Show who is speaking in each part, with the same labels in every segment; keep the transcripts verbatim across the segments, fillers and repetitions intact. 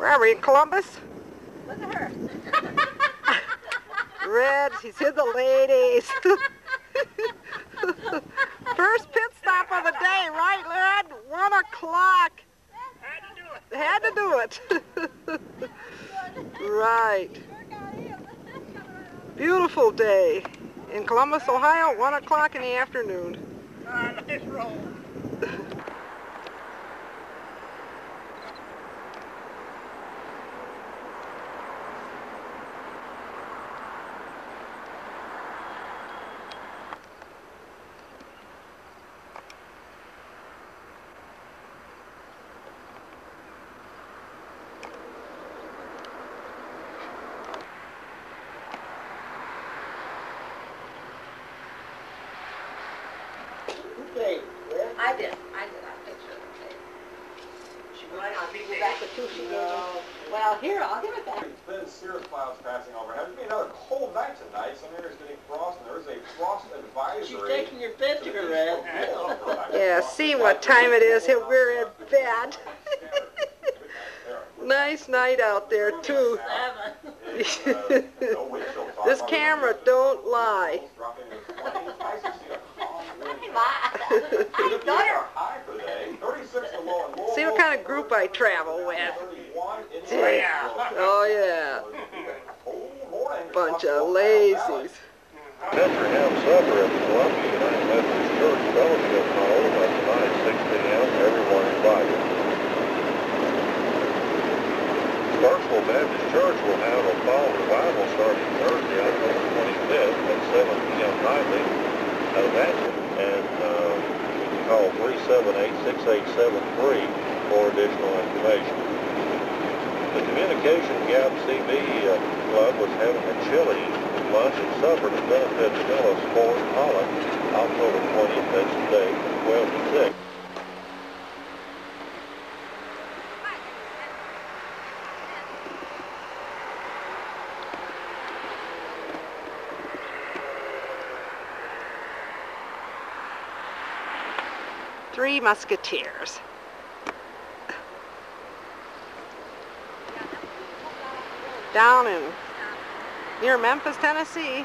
Speaker 1: Where are we, in Columbus?
Speaker 2: Look at her.
Speaker 1: Red, he's hid the ladies. First pit stop of the day, right, Red? One o'clock. Had to do it. Had to do it. Right. Beautiful day in Columbus, Ohio, one o'clock in the afternoon.
Speaker 3: Ah, nice roll.
Speaker 2: I did. I did. I picture of it. She might not be back the two she gave me. Well, here, I'll give it back.
Speaker 4: It's been cirrus clouds passing overhead. It's been another cold night tonight. Some areas getting frost, and there is a frost advisory.
Speaker 3: She's taking your picture, Red.
Speaker 1: Yeah, see what time it is. We're in bed. Nice night out there, too. This camera don't lie. See what kind of group I travel with. Yeah. Oh, yeah. Bunch of lazies.
Speaker 5: Bethlehem supper at the Columbia United Methodist Church Fellowship Hall at tonight, six p m Everyone invited. Starksville Baptist Church will have a fall revival starting Thursday, October twenty-fifth at seven p m nightly. Now that's and uh, you can call three seven eight, six eight seven three for additional information. The Communication Gap C B uh, Club was having a chili lunch and supper to benefit Stella Sport Holland, October twentieth, that's today, from twelve to six.
Speaker 1: Three Musketeers. Down in near Memphis, Tennessee.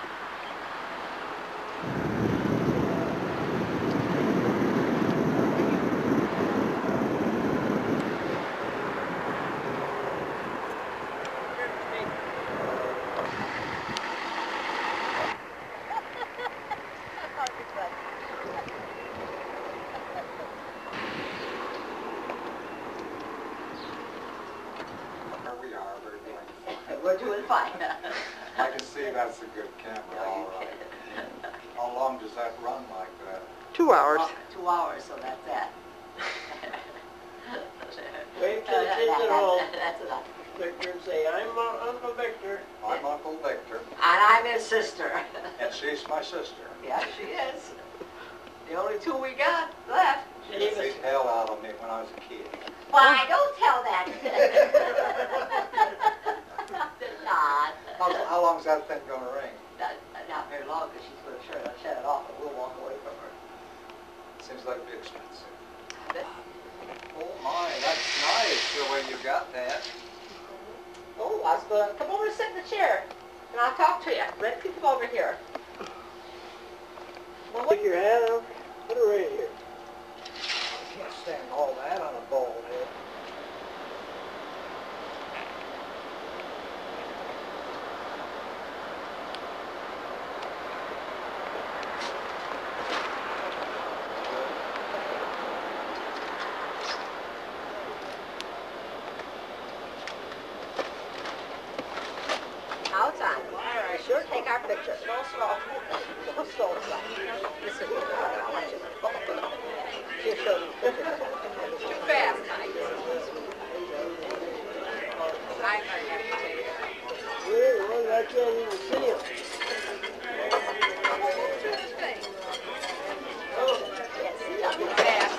Speaker 2: We're doing fine.
Speaker 6: I can see that's a good camera, all right. How long does that run like that?
Speaker 1: Two hours.
Speaker 2: Oh, two hours, so that's that.
Speaker 3: Wait till the kids at home.
Speaker 2: That's enough.
Speaker 3: Victor and say, I'm uh, Uncle Victor.
Speaker 6: I'm Uncle Victor,
Speaker 2: And I'm his sister.
Speaker 6: and she's my sister.
Speaker 2: Yeah, she is. The only two we got left.
Speaker 3: She
Speaker 6: She
Speaker 3: was,
Speaker 6: beat hell out of me when I was a kid.
Speaker 2: Why, don't tell that. Not.
Speaker 6: How, how long's that thing gonna ring?
Speaker 2: Not, not very long, because she's going to shut, shut it off, and we'll walk away from her.
Speaker 6: Seems like it'd be expensive. Oh my, that's nice the way you got that.
Speaker 2: Oh, I was going to come over and sit in the chair, and I'll talk to you. Red, you come over here. Well, what?
Speaker 3: take your hat off, put her right here.
Speaker 6: I can't stand all that on a bald head.
Speaker 2: Now it's on. Sure, take our picture. Slow, slow. Slow, slow, slow. This is what I'll let you know. She'll show you pictures. Too fast, Mike. I might have to take it.
Speaker 3: Yeah, well, I can't even see him.
Speaker 2: Too fast.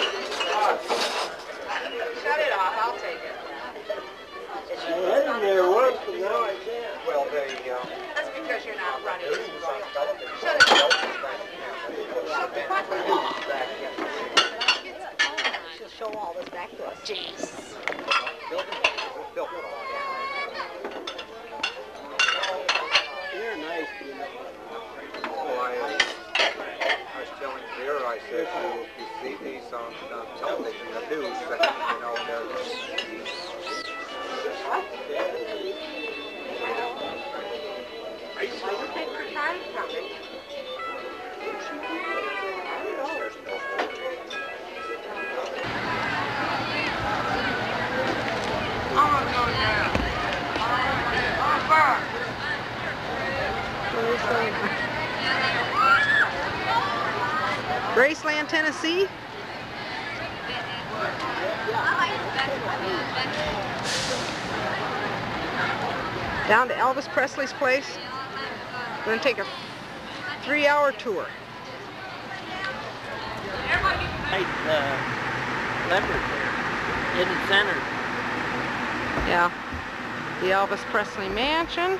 Speaker 2: Shut it off. I'll take it.
Speaker 3: I had him there once, but now I can't.
Speaker 6: Well, they, uh...
Speaker 2: That's because you're not running.
Speaker 6: This was on television.
Speaker 2: Shut it off.
Speaker 6: Back, you know,
Speaker 2: Shut the fuck off.
Speaker 6: back, yeah.
Speaker 2: She'll show all this back to us.
Speaker 7: Jeez.
Speaker 3: They're nice, you know.
Speaker 6: Well, I, uh, I was telling Vera, I said, you, you see these on, on television, the news, but, you know, they're...
Speaker 1: Graceland, Tennessee. Down to Elvis Presley's place. We're going to take a three-hour tour.
Speaker 3: Nice uh, leopard there, hidden center.
Speaker 1: Yeah, the Elvis Presley Mansion.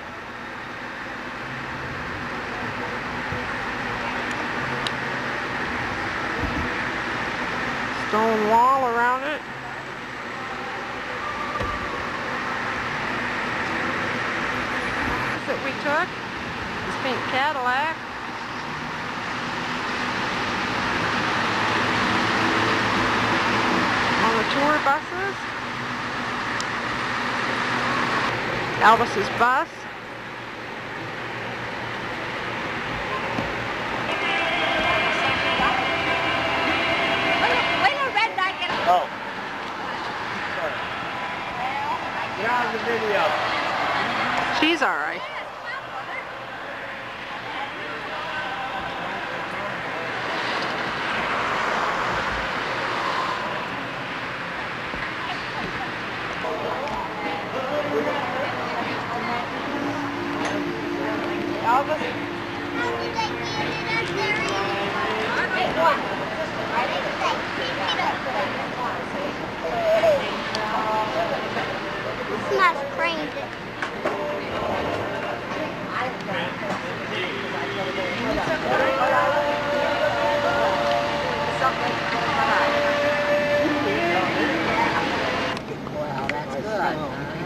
Speaker 1: Stone wall around it. That we took, this pink Cadillac. On the tour buses. Elvis's bus.
Speaker 3: Oh. Get out of the video.
Speaker 1: She's all right.
Speaker 7: Smells crazy.
Speaker 2: Well, that's good.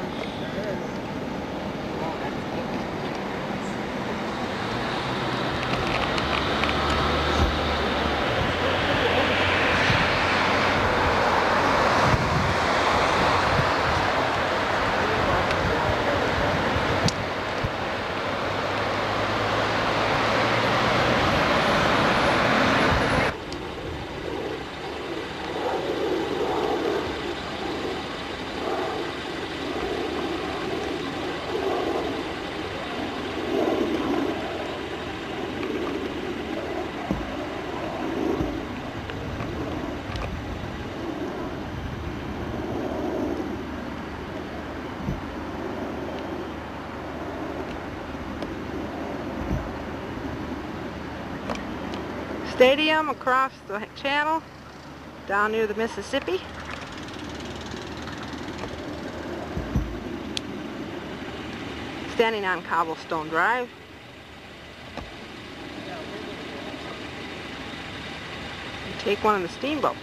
Speaker 1: Stadium across the channel, down near the Mississippi. Standing on Cobblestone Drive. Take one of the steamboats.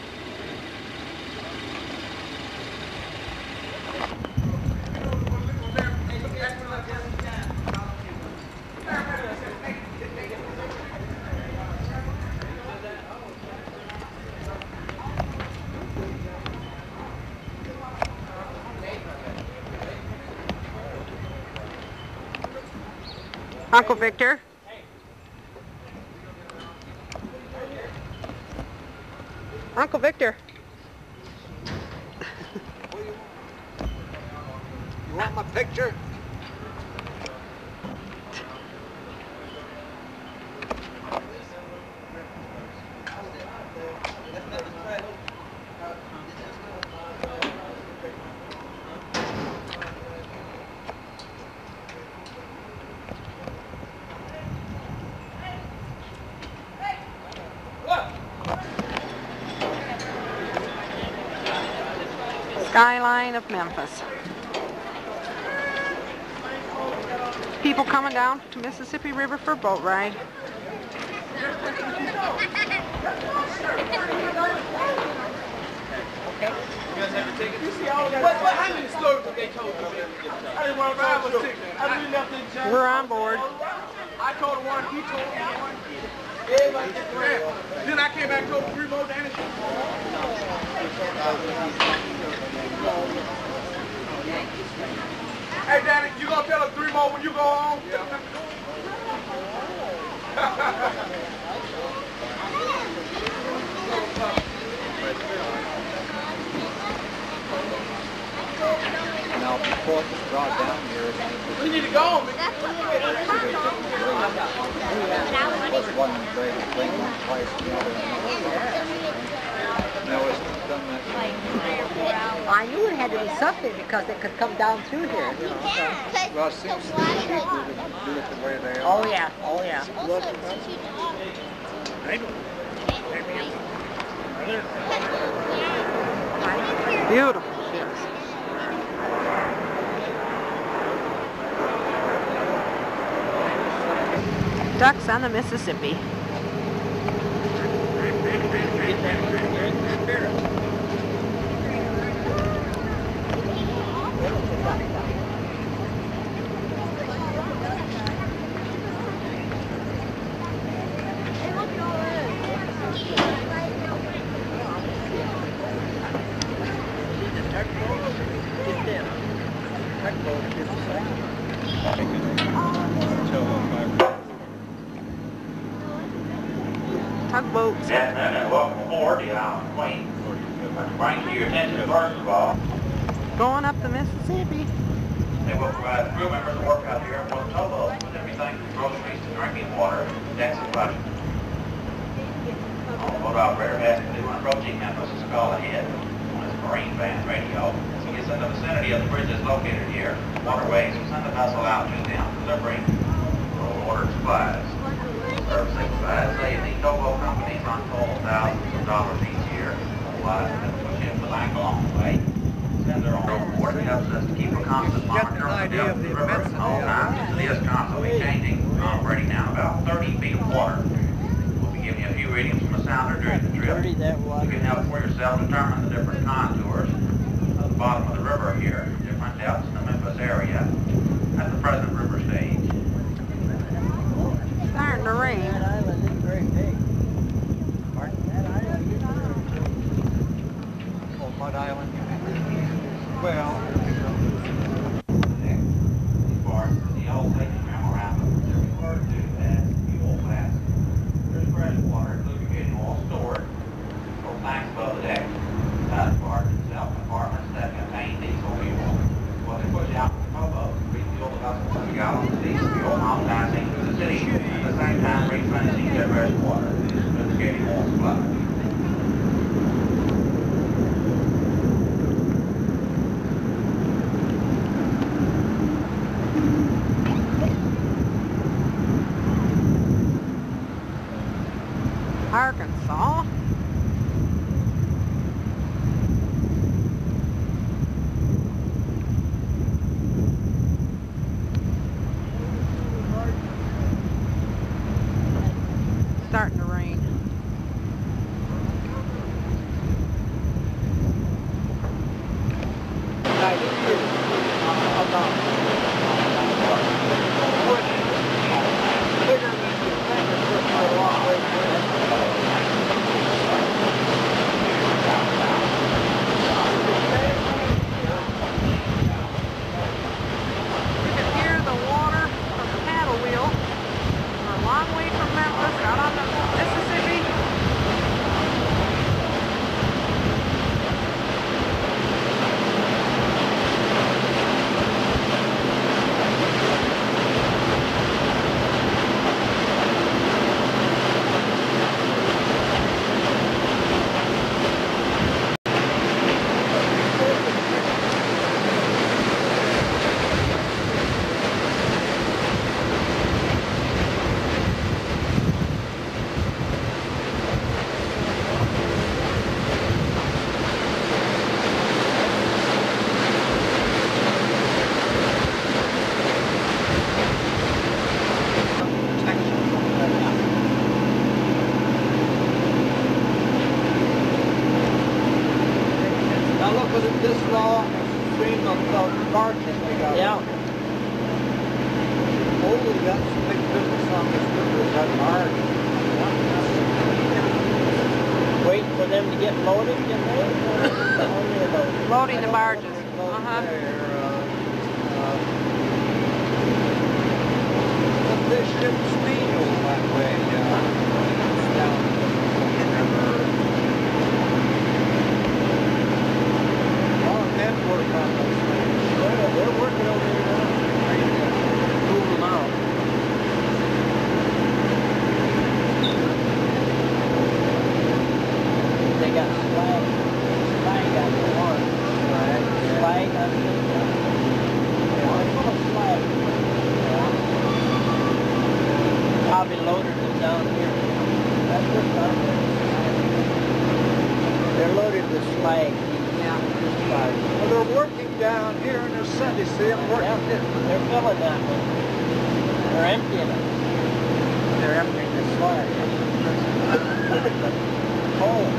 Speaker 1: Uncle Victor. Uncle Victor.
Speaker 6: You want my picture?
Speaker 1: Skyline of Memphis. People coming down to Mississippi River for a boat ride. We're on board.
Speaker 3: I told him one, he told me one. Everybody gets around. Then I came back and told him three more Danny. Hey Danny, you gonna tell us three more when you go home? Yeah.
Speaker 6: Now, before it was brought down here,
Speaker 3: We need to go home.
Speaker 6: it was one great thing, one twice the other. Now it's done that.
Speaker 2: I knew it had to be something because it could come down through here. You know, so.
Speaker 6: Well, it seems to be cheaper to do it the way they are.
Speaker 2: Oh yeah, oh yeah.
Speaker 1: Beautiful ships. Ducks on the Mississippi. Tugboats.
Speaker 8: Gentlemen, and welcome aboard the Island Queen. Let's bring to your attention first of all,
Speaker 1: Going up the Mississippi.
Speaker 8: they will provide crew members to work out here for the towboat with everything from groceries to drinking water, decks and budget. All the boat operator has to do when approaching Memphis is call ahead on his marine band radio. As he gets in the vicinity of the bridges located here, waterways will send the vessel out to them, delivering ordered supplies. Servicing supplies say the towboat companies unfold thousands of dollars each year. Otherwise, they have to push in the bank along the way. Send their own report. It helps us to keep a constant monitor on the depth of the river at all times. It is constantly changing, operating now about thirty feet of water. We'll be giving you a few readings from the sounder during the trip. You can help for yourself determine the different contours of the bottom of the river here, different depths in the Memphis area at the present river stage.
Speaker 1: Starting to rain.
Speaker 6: That island is very big. Pardon? That island is very big. Oh, what island you mean? Well,
Speaker 8: These bars are the old Lake memorandum. They're referred to as fuel class. There's fresh water, lubricating oil stored. Full tanks above the deck. Side bars itself, compartments that contain diesel fuel. What they push out from the towboat, refuel the vessel with gallons of diesel fuel, now passing through the city. At the same time, replenishing their fresh water. Lubricating oil supply.
Speaker 1: Arkansas. Starting to rain.
Speaker 6: look at it this long stream of uh, barges they got.
Speaker 2: Yeah.
Speaker 6: Oh, we got some big business on this river, that barge.
Speaker 2: Waiting for them to get loaded, get loaded, or only loaded?
Speaker 1: Loading the barges. Uh-huh.
Speaker 6: This ship speed over that way, uh, down in the river. A lot of men work on those things.
Speaker 2: Yeah, they're working over there now. Trying to move them out. They got flag. Flag on the one.
Speaker 6: Flag, yeah.
Speaker 2: Flag on the other. One full of flag. Probably loaded them down here. That's what's down there. They're loaded with slag.
Speaker 1: Yeah.
Speaker 2: Slag.
Speaker 6: Well, they're working down here in the city, see them working.
Speaker 2: Yeah, they're filling that one. They're emptying it. They're emptying the slag. Coal.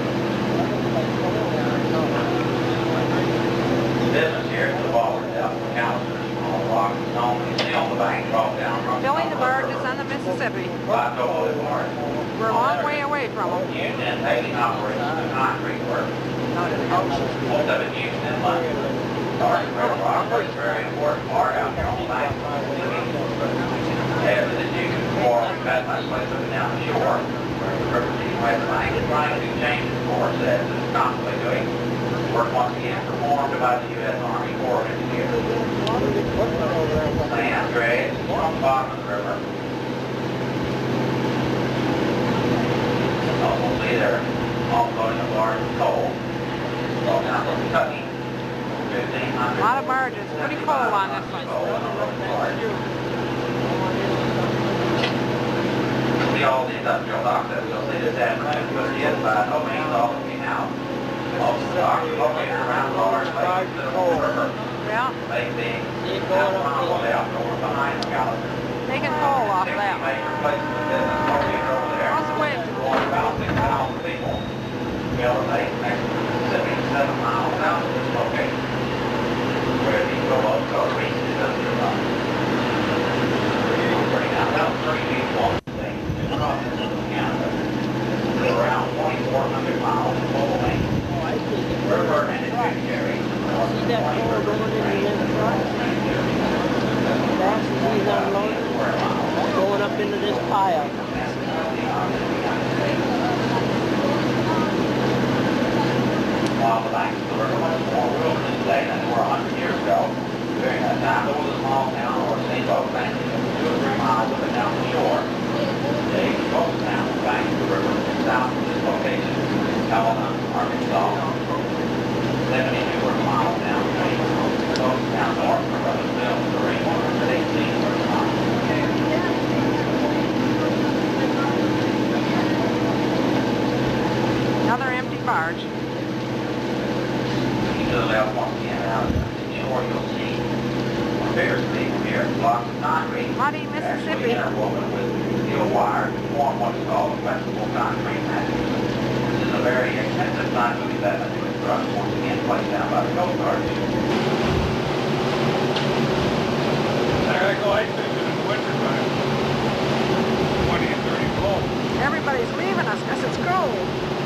Speaker 8: Business here at the ball is out in Calendars, all the rocks and stone, you see on the bank, drop down from
Speaker 1: Filling the barges on the Mississippi.
Speaker 8: by Total Barge.
Speaker 1: We're a long way away from them.
Speaker 8: Used in paving operations and concrete work.
Speaker 1: Out in the ocean.
Speaker 8: Most of it used in London. Starting River Rock is a very important part out here on the bank. As it is used for, we've had much place looking down the shore, where the river sees west bank is trying to change its course as it's constantly doing. Work once again performed by the U S Army Corps of Engineers. Sand grades from the bottom of the river. Also see there, offloading a large coal. So down to Kentucky, fifteen hundred.
Speaker 1: A lot of barges. Pretty cold on this one.
Speaker 8: See all the industrial docks that we'll see this afternoon, but it is by no means all that we have. Most of the docks are located around large lakes that are on the river.
Speaker 1: Yeah.
Speaker 8: They being out on the outdoor behind the Calendar.
Speaker 1: Taking coal off
Speaker 8: sixty
Speaker 1: that.
Speaker 8: major places of business located over there.
Speaker 1: What's the way?
Speaker 8: Going about six thousand people. Miller Lake, next to the Mississippi, seven miles south of this location, where the Rolos Go reached industrial docks. Bring out about three people on the state across Canada. Around twenty-four hundred miles in total length.
Speaker 2: Oh, I see.
Speaker 8: River and its tributaries.
Speaker 2: See that coal going into this truck? That's these unloaded. Going up into this pile.
Speaker 8: While the banks of the river was more wilderness today than they were a hundred years ago, during that time there was a small town or a steamboat bank two or three miles up and down the shore. Today, most towns on the banks of the river south of this location, Helena, Arkansas, seventy-two or miles down the stream. Most towns north of Rutherford, Missouri, at eighteen or miles.
Speaker 1: Another empty barge.
Speaker 8: Out once again out of the shore, you'll see bigger speed here, blocks of concrete.
Speaker 1: Muddy Mississippi.
Speaker 8: Actually interwoven with steel wire to form what's called a flexible concrete mattress. This is a very expensive time moving that into a truck, once again placed down by the Coast Guard.
Speaker 3: I gotta go ice fishing in the winter time. twenty and thirty below.
Speaker 1: Everybody's leaving us because it's cold.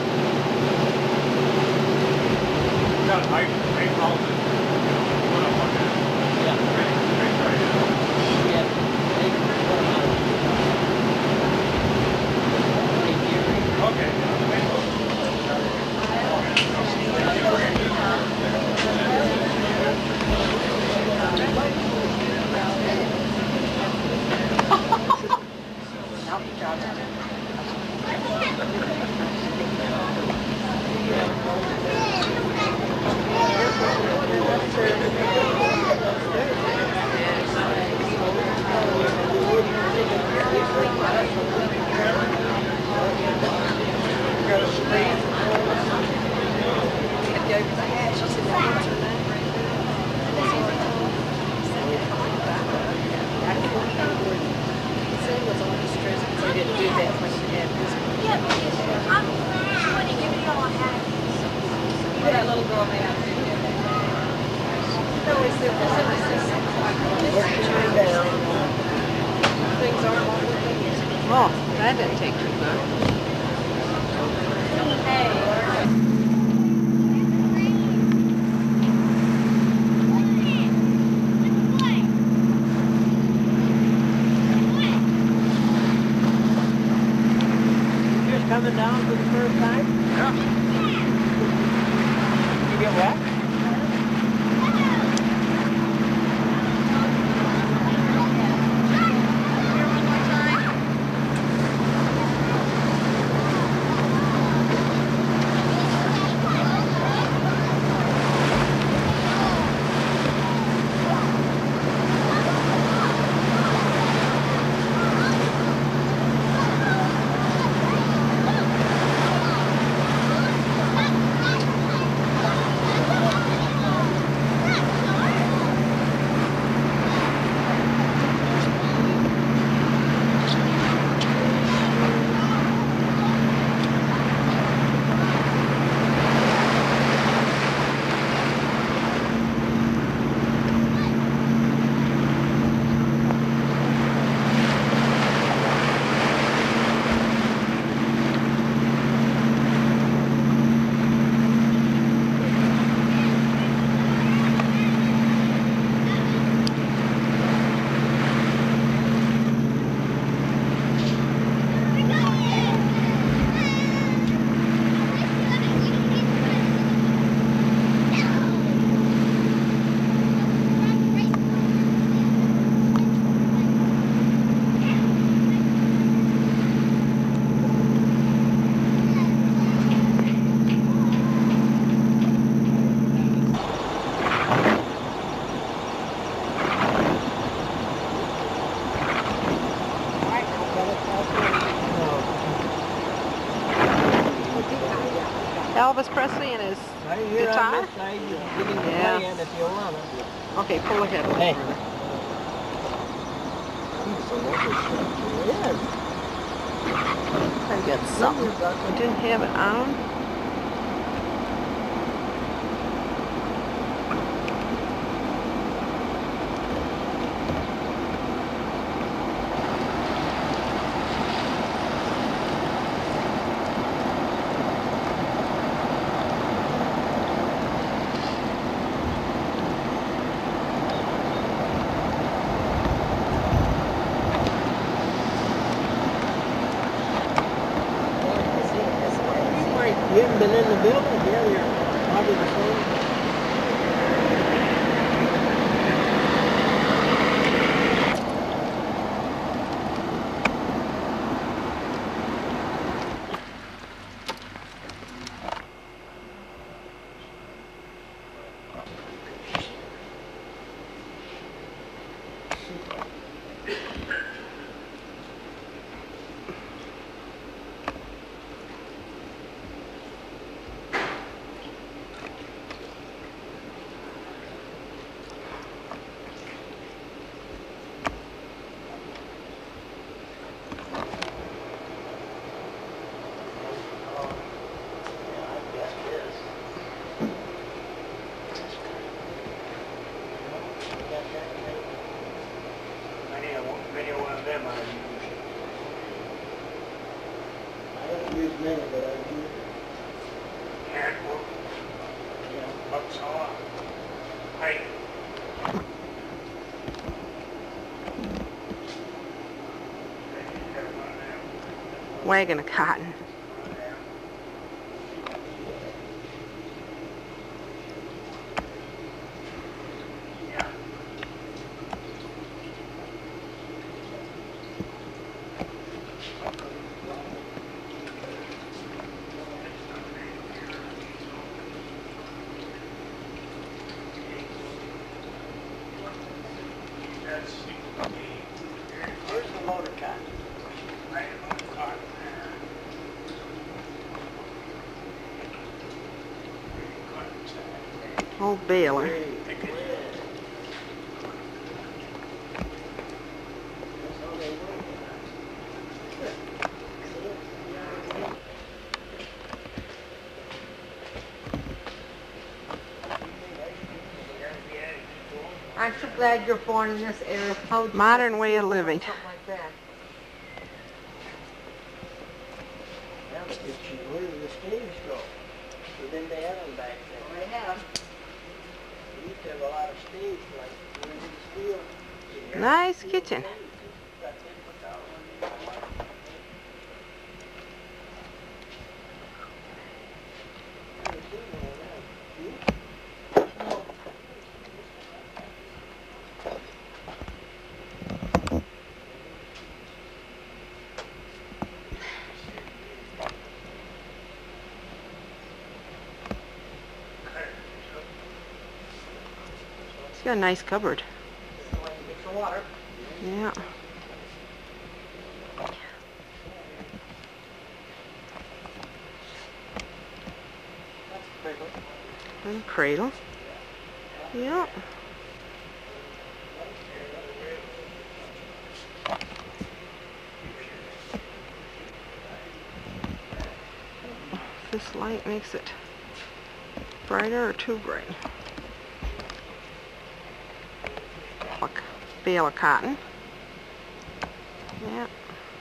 Speaker 3: Got ice, ice houses. Put up on that.
Speaker 2: Yeah.
Speaker 3: Straight, straight right in.
Speaker 2: Yeah. They can put them out.
Speaker 3: Okay.
Speaker 7: That little girl may have to do that.
Speaker 1: Oh, that didn't take too long.
Speaker 2: Just coming down for the first time?
Speaker 3: Yeah.
Speaker 2: You get wet?
Speaker 1: Elvis Presley and his
Speaker 2: Right here
Speaker 1: guitar?
Speaker 2: on this side, you can get in
Speaker 1: Yeah.
Speaker 2: playing if you want to.
Speaker 1: Okay, pull ahead.
Speaker 2: Hey. It is.
Speaker 1: I got something. I didn't have it on.
Speaker 2: You haven't been in the building? Yeah, you're probably the same.
Speaker 3: Video one of them I use.
Speaker 2: I don't use many, but I use
Speaker 3: Handbook. Bucksaw. Pipe.
Speaker 1: Wagon of cotton.
Speaker 2: Where's the motor cat?
Speaker 1: Old baler.
Speaker 2: I'm so glad you're born in this area. How would you
Speaker 1: Modern
Speaker 2: like to
Speaker 1: way
Speaker 2: see
Speaker 1: of living.
Speaker 2: Something like that.
Speaker 9: Now, did you, where did the stage go? Within the island back there.
Speaker 2: They have.
Speaker 9: We used to have a lot of stage, like, where did the steel?
Speaker 1: Nice kitchen. It's got a nice cupboard.
Speaker 2: Get your water.
Speaker 1: Yeah.
Speaker 2: That's a cradle.
Speaker 1: And a cradle. Yeah. This light makes it brighter or too bright. A bale of cotton. Yeah.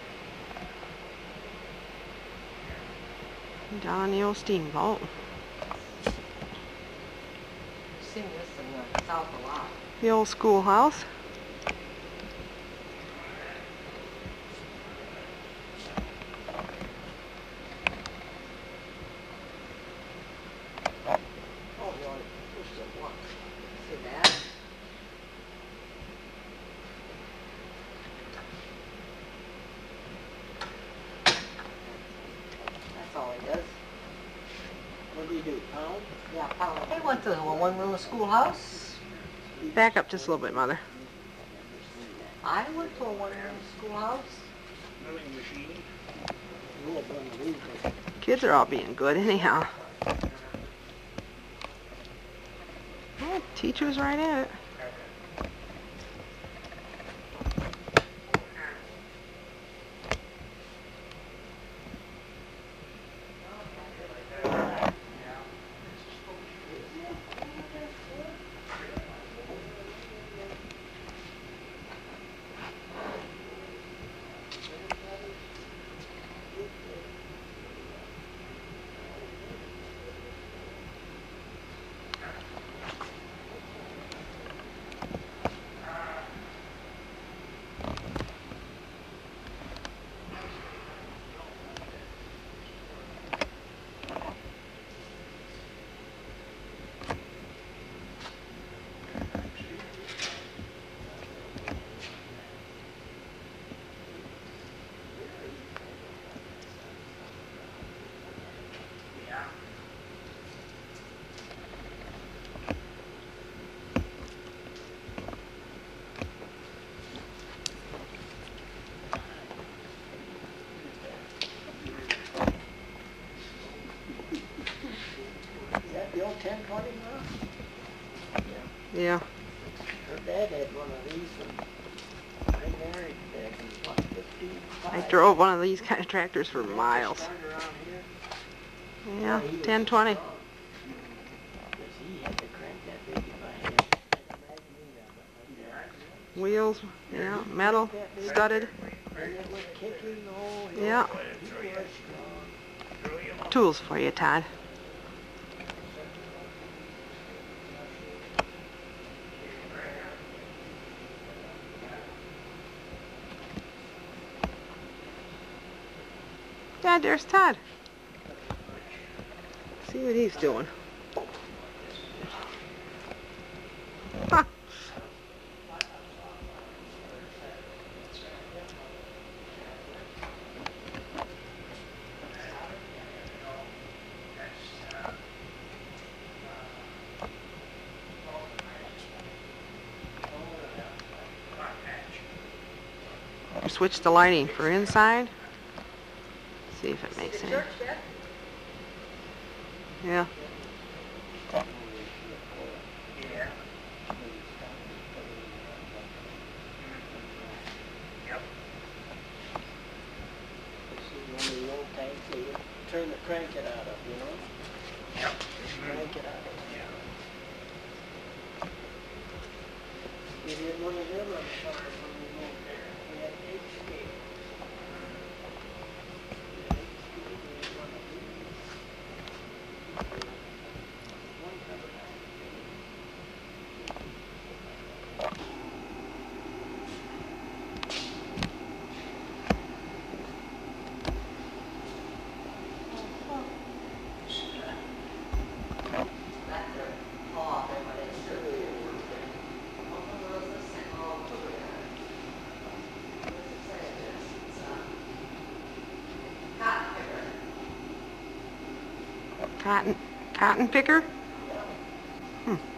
Speaker 1: Down the old steamboat.
Speaker 2: You've seen this in the South a lot.
Speaker 1: The old schoolhouse.
Speaker 9: Oh, you only pushed it once.
Speaker 2: See that? That's all he does.
Speaker 9: What do you do, pound?
Speaker 2: Yeah, pound. He went to the one-room schoolhouse.
Speaker 1: Back up just a little bit, Mother.
Speaker 2: I went to a one-room schoolhouse.
Speaker 3: Milling machine.
Speaker 9: You won't believe it.
Speaker 1: Kids are all being good anyhow. Oh, teacher's right at it.
Speaker 9: Is that the old ten twenty now?
Speaker 1: Yeah.
Speaker 9: Her dad had one of these when I married back in, what, fifty-five?
Speaker 1: I drove one of these kind of tractors for miles.
Speaker 9: Started around here.
Speaker 1: Yeah,
Speaker 9: He was
Speaker 1: ten twenty.
Speaker 9: strong. 'Cause he had to crank that baby by hand. I can imagine me that.
Speaker 1: Wheels, yeah, metal, studded.
Speaker 9: And it was kicking, oh, he
Speaker 1: Yeah.
Speaker 9: was strong.
Speaker 1: Tools for you, Todd. Dad, there's Todd. See what he's doing. Huh. Switch the lighting for inside. See if it makes any. Yeah.
Speaker 9: This is one of the old tanks that you turn the crank it out of, you know? Yep. Crank it out of. one of them on summer when we moved there. We had eight skates. We had eight skates, we had one of these. One covered ice skate.
Speaker 1: Cotton, cotton picker? Hmm.